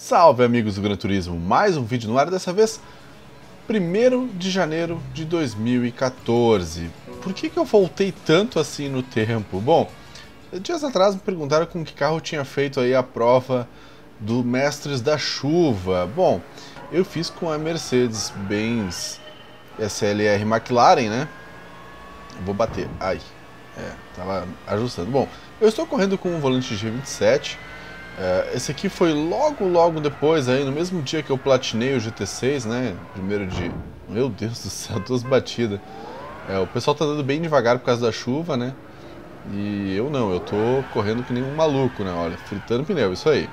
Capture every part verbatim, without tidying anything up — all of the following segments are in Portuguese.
Salve amigos do Gran Turismo, mais um vídeo no ar, dessa vez primeiro de janeiro de dois mil e quatorze. Por que que eu voltei tanto assim no tempo? Bom, dias atrás me perguntaram com que carro eu tinha feito aí a prova do Mestres da Chuva. Bom, eu fiz com a Mercedes-Benz S L R McLaren, né? Vou bater, ai, é, tava ajustando. Bom, eu estou correndo com um volante G vinte e sete. Uh, esse aqui foi logo, logo depois, aí, no mesmo dia que eu platinei o G T seis, né? Primeiro de... Meu Deus do céu, duas batidas. É, o pessoal tá andando bem devagar por causa da chuva, né? E eu não, eu tô correndo que nem um maluco, né? Olha, fritando pneu, isso aí.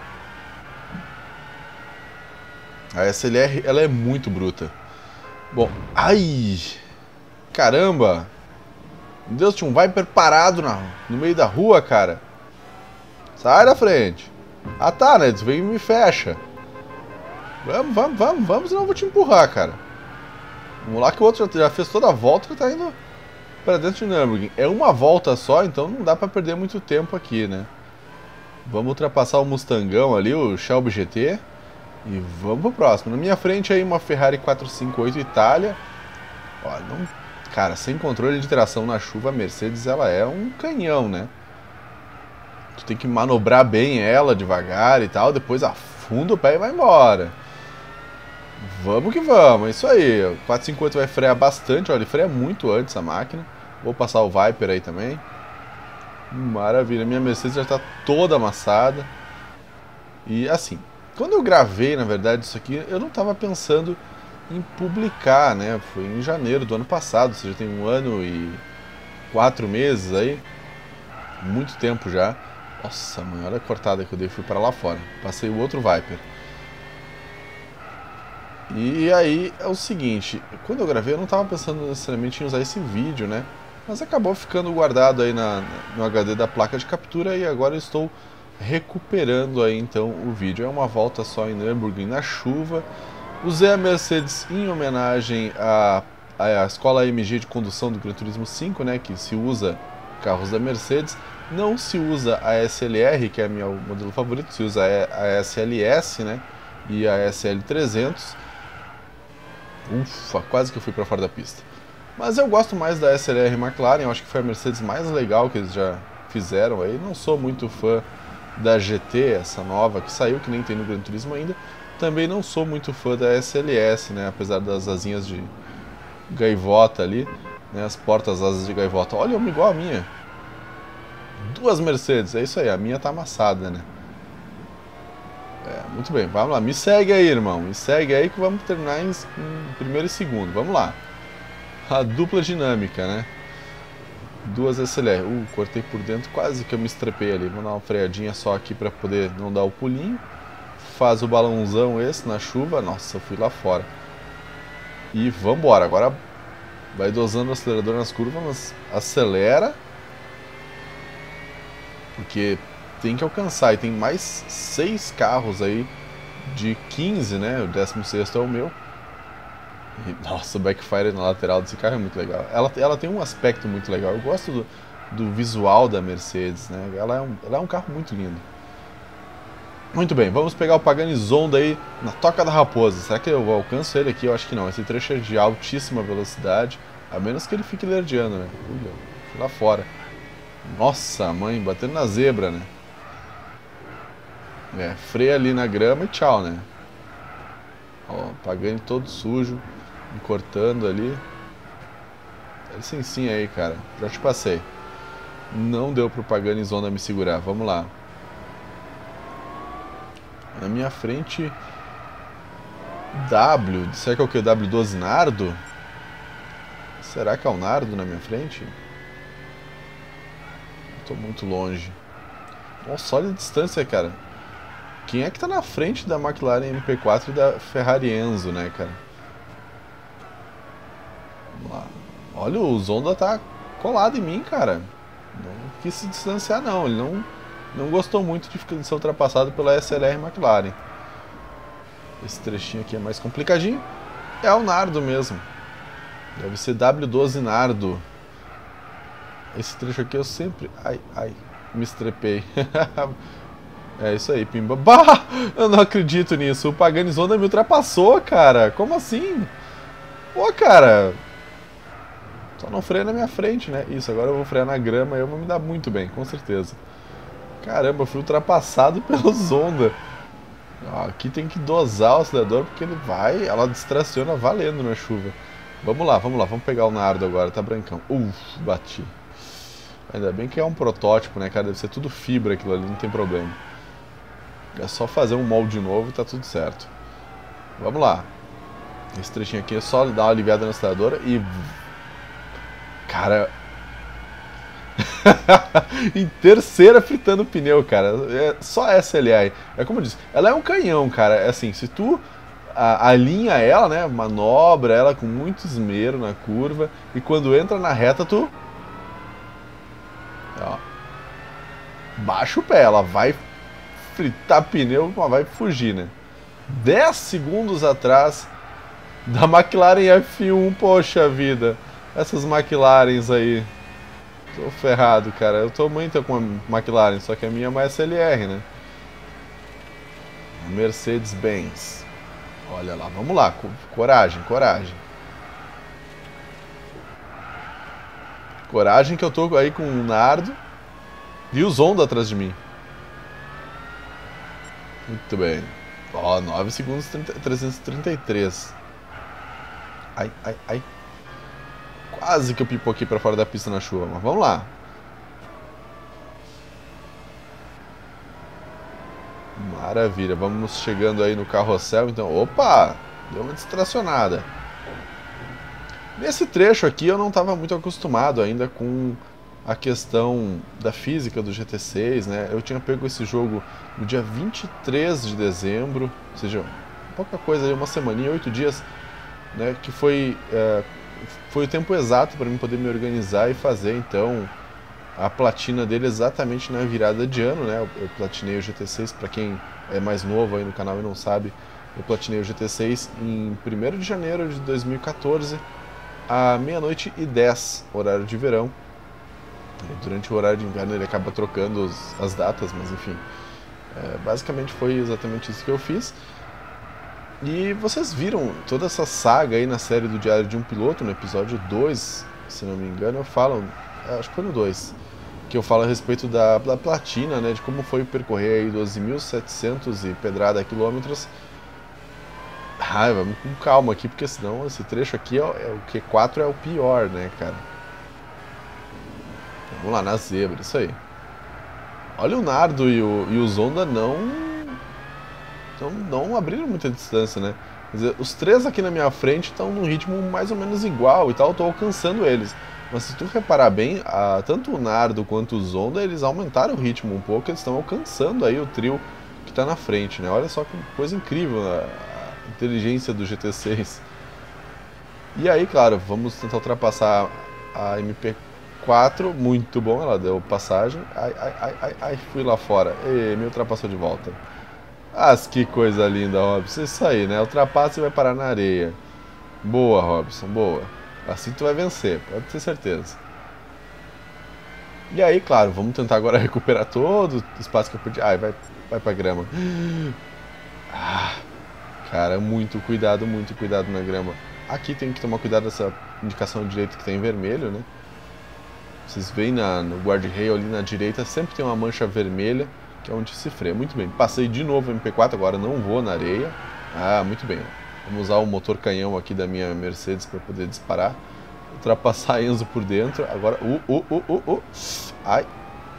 A S L R, ela é muito bruta. Bom, ai... Caramba! Meu Deus, tinha um Viper parado na, no meio da rua, cara. Sai da frente. Ah tá, né? Vem e me fecha. Vamos, vamos, vamos, vamos, senão eu vou te empurrar, cara. Vamos lá que o outro já, já fez toda a volta e tá indo pra dentro de Nürburgring. É uma volta só, então não dá pra perder muito tempo aqui, né? Vamos ultrapassar o Mustangão ali, o Shelby G T. E vamos pro próximo. Na minha frente aí uma Ferrari quatrocentos e cinquenta e oito Itália. Olha, não... Cara, sem controle de tração na chuva, a Mercedes ela é um canhão, né? Tu tem que manobrar bem ela devagar e tal, depois afunda o pé e vai embora. Vamos que vamos, é isso aí. O quatrocentos e cinquenta vai frear bastante, olha, ele freia muito antes a máquina. Vou passar o Viper aí também. Maravilha, minha Mercedes já está toda amassada. E assim, quando eu gravei, na verdade, isso aqui, eu não estava pensando em publicar, né? Foi em janeiro do ano passado, ou seja, tem um ano e quatro meses aí. Muito tempo já. Nossa, mãe, olha a cortada que eu dei, fui para lá fora. Passei o outro Viper. E aí é o seguinte, quando eu gravei eu não estava pensando necessariamente em usar esse vídeo, né? Mas acabou ficando guardado aí na, no H D da placa de captura e agora eu estou recuperando aí então o vídeo. É uma volta só em Nürburgring na chuva. Usei a Mercedes em homenagem à, à escola A M G de condução do Gran Turismo cinco, né? Que se usa carros da Mercedes. Não se usa a S L R, que é meu modelo favorito, se usa a S L S, né, e a S L trezentos. Ufa, quase que eu fui para fora da pista. Mas eu gosto mais da S L R McLaren, eu acho que foi a Mercedes mais legal que eles já fizeram aí. Não sou muito fã da G T, essa nova que saiu, que nem tem no Gran Turismo ainda. Também não sou muito fã da S L S, né, apesar das asinhas de gaivota ali, né, as portas asas de gaivota. Olha, uma igual a minha. Duas Mercedes, é isso aí, a minha tá amassada, né? É, muito bem, vamos lá, me segue aí, irmão, me segue aí que vamos terminar em, em primeiro e segundo, vamos lá. A dupla dinâmica, né? Duas S L R, uh, cortei por dentro, quase que eu me estrepei ali, vou dar uma freadinha só aqui pra poder não dar o pulinho. Faz o balãozão esse na chuva, nossa, eu fui lá fora. E vambora, agora vai dosando o acelerador nas curvas, mas acelera. Porque tem que alcançar, e tem mais seis carros aí de quinze, né? O décimo sexto é o meu. E, nossa, o backfire na lateral desse carro é muito legal. Ela, ela tem um aspecto muito legal. Eu gosto do, do visual da Mercedes, né? Ela é, um, ela é um carro muito lindo. Muito bem, vamos pegar o Pagani Zonda aí na Toca da Raposa. Será que eu alcanço ele aqui? Eu acho que não. Esse trecho é de altíssima velocidade, a menos que ele fique lerdeando, né? Ui, fui lá fora. Nossa, mãe, batendo na zebra, né? É, freia ali na grama e tchau, né? Ó, Pagani todo sujo, me cortando ali. Dá licencinha aí, cara. Já te passei. Não deu pro Pagani Zonda me segurar. Vamos lá. Na minha frente... W. Será que é o que? W doze Nardo? Será que é o Nardo na minha frente? Tô muito longe. Nossa, olha a distância, cara. Quem é que tá na frente da McLaren M P quatro e da Ferrari Enzo, né, cara? Vamos lá. Olha, o Zonda tá colado em mim, cara. Não quis se distanciar, não. Ele não, não gostou muito de ser ultrapassado pela S L R McLaren. Esse trechinho aqui é mais complicadinho. É o Nardo mesmo. Deve ser W doze Nardo. Esse trecho aqui eu sempre... Ai, ai, me estrepei. É isso aí, Pimba. Bah! Eu não acredito nisso. O Pagani Zonda me ultrapassou, cara. Como assim? Pô, cara. Só não freia na minha frente, né? Isso, agora eu vou frear na grama e eu vou me dar muito bem, com certeza. Caramba, eu fui ultrapassado pelo Zonda. Ó, aqui tem que dosar o acelerador porque ele vai, ela distraciona valendo na chuva. Vamos lá, vamos lá, vamos pegar o Nardo agora, tá brancão. Uf, bati. Ainda bem que é um protótipo, né, cara? Deve ser tudo fibra aquilo ali, não tem problema. É só fazer um molde novo e tá tudo certo. Vamos lá. Esse trechinho aqui é só dar uma aliviada no acelerador e... Cara... em terceira fritando o pneu, cara. É só essa L A. É como eu disse, ela é um canhão, cara. É assim, se tu a, alinha ela, né, manobra ela com muito esmero na curva e quando entra na reta tu... Ó, baixa o pé, ela vai fritar pneu, mas vai fugir, né? dez segundos atrás da McLaren F um, poxa vida. Essas McLarens aí. Tô ferrado, cara. Eu tô muito com a McLaren, só que a minha é uma S L R, né? Mercedes-Benz. Olha lá, vamos lá. Coragem, coragem. Coragem que eu tô aí com o Nardo e o Zonda atrás de mim. Muito bem. Ó, nove segundos, trezentos e trinta e três. Ai, ai, ai. Quase que eu pipoquei pra fora da pista na chuva, mas vamos lá. Maravilha, vamos chegando aí no carrossel, então... Opa! Deu uma distracionada. Nesse trecho aqui eu não estava muito acostumado ainda com a questão da física do G T seis, né? Eu tinha pego esse jogo no dia vinte e três de dezembro, ou seja, pouca coisa aí, uma semaninha, oito dias, né? Que foi... É, foi o tempo exato para mim poder me organizar e fazer, então, a platina dele exatamente na virada de ano, né? Eu platinei o G T seis, para quem é mais novo aí no canal e não sabe, eu platinei o G T seis em primeiro de janeiro de dois mil e quatorze, à meia-noite e dez, horário de verão. E durante o horário de inverno ele acaba trocando os, as datas, mas enfim, é, basicamente foi exatamente isso que eu fiz. E vocês viram toda essa saga aí na série do Diário de um Piloto, no episódio dois, se não me engano, eu falo, acho que foi no dois, que eu falo a respeito da, da platina, né, de como foi percorrer aí doze mil e setecentos e pedrada quilômetros. Ah, vamos com calma aqui, porque senão esse trecho aqui, é, é, o Q quatro é o pior, né, cara. Vamos lá, na zebra, isso aí. Olha o Nardo e o, e o Zonda não... Então não abriram muita distância, né? Quer dizer, os três aqui na minha frente estão num ritmo mais ou menos igual e tal, eu tô alcançando eles. Mas se tu reparar bem, a, tanto o Nardo quanto o Zonda, eles aumentaram o ritmo um pouco, eles estão alcançando aí o trio que tá na frente, né? Olha só que coisa incrível a, a inteligência do G T seis. E aí, claro, vamos tentar ultrapassar a M P quatro, muito bom, ela deu passagem. Ai, ai, ai, ai, ai, fui lá fora. E me ultrapassou de volta. Ah, que coisa linda, Robson. Isso aí, né? Ultrapassa e vai parar na areia. Boa, Robson, boa. Assim tu vai vencer, pode ter certeza. E aí, claro, vamos tentar agora recuperar todo o espaço que eu perdi. Ai, vai, vai pra grama. Ah, cara, muito cuidado, muito cuidado na grama. Aqui tem que tomar cuidado dessa indicação direita que tem em vermelho, né? Vocês veem na, no guardrail ali na direita, sempre tem uma mancha vermelha, que é onde se freia. Muito bem, passei de novo o M P quatro, agora não vou na areia. Ah, muito bem. Vamos usar o motor canhão aqui da minha Mercedes para poder disparar. Ultrapassar Enzo por dentro. Agora, uh, uh, uh, uh, uh. Ai.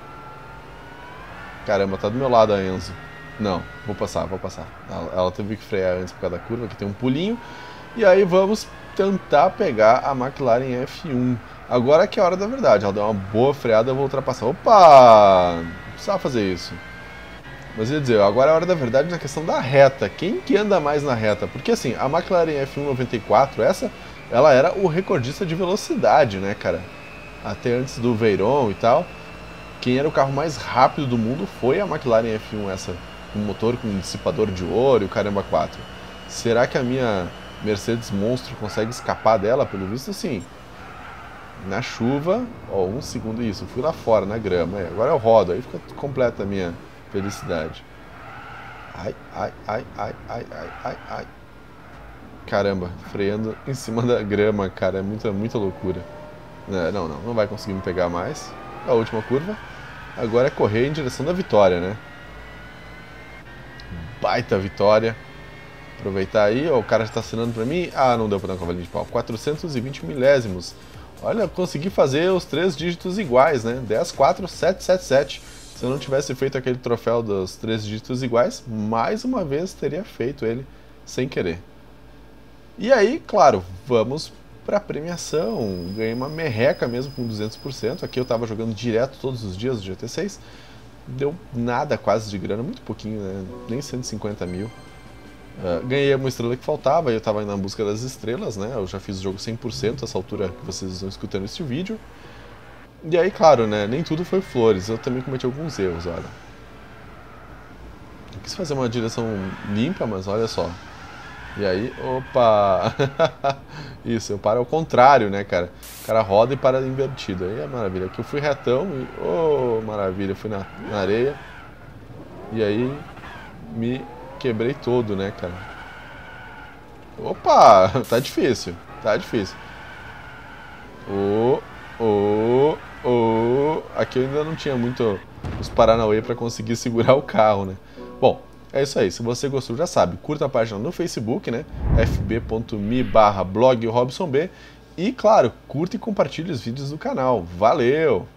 Caramba, tá do meu lado a Enzo. Não, vou passar, vou passar. Ela, ela teve que frear antes por causa da curva, aqui tem um pulinho. E aí vamos tentar pegar a McLaren F um. Agora que é a hora da verdade. Ela deu uma boa freada, eu vou ultrapassar. Opa! Não precisava fazer isso. Mas ia dizer, agora é a hora da verdade na questão da reta. Quem que anda mais na reta? Porque assim, a McLaren F um noventa e quatro, essa, ela era o recordista de velocidade, né, cara? Até antes do Veyron e tal. Quem era o carro mais rápido do mundo foi a McLaren F um, essa, com motor com dissipador de ouro e o caramba quatro. Será que a minha Mercedes Monstro consegue escapar dela? Pelo visto, sim. Na chuva, ó, um segundo, isso, fui lá fora, na grama. É, agora eu rodo, aí fica completa a minha... Felicidade. Ai, ai, ai, ai, ai, ai, ai, ai. Caramba, freando em cima da grama, cara, é muita, muita loucura. Não, não, não vai conseguir me pegar mais. A última curva. Agora é correr em direção da vitória, né? Baita vitória. Aproveitar aí, ó, o cara já tá assinando pra mim. Ah, não deu pra dar um cavalinho de pau. quatrocentos e vinte milésimos. Olha, consegui fazer os três dígitos iguais, né? dez, quatro, sete, sete, sete. Se eu não tivesse feito aquele troféu dos três dígitos iguais, mais uma vez teria feito ele sem querer. E aí, claro, vamos pra premiação. Ganhei uma merreca mesmo com duzentos por cento. Aqui eu tava jogando direto todos os dias do G T seis. Deu nada quase de grana, muito pouquinho, né? Nem cento e cinquenta mil. Uh, ganhei uma estrela que faltava, eu estava na busca das estrelas, né? Eu já fiz o jogo cem por cento, essa altura que vocês estão escutando este vídeo. E aí, claro, né? Nem tudo foi flores, eu também cometi alguns erros, olha. Eu quis fazer uma direção limpa, mas olha só. E aí, opa! Isso, eu paro ao contrário, né, cara? O cara roda e para invertido, aí é maravilha. Aqui eu fui retão e, oh, maravilha, eu fui na, na areia. E aí, me... quebrei todo, né, cara? Opa! Tá difícil. Tá difícil. Oh, oh, oh. Aqui eu ainda não tinha muito os Paranauê pra conseguir segurar o carro, né? Bom, é isso aí. Se você gostou, já sabe. Curta a página no Facebook, né? f b ponto me barra blog Robson B. E, claro, curta e compartilhe os vídeos do canal. Valeu!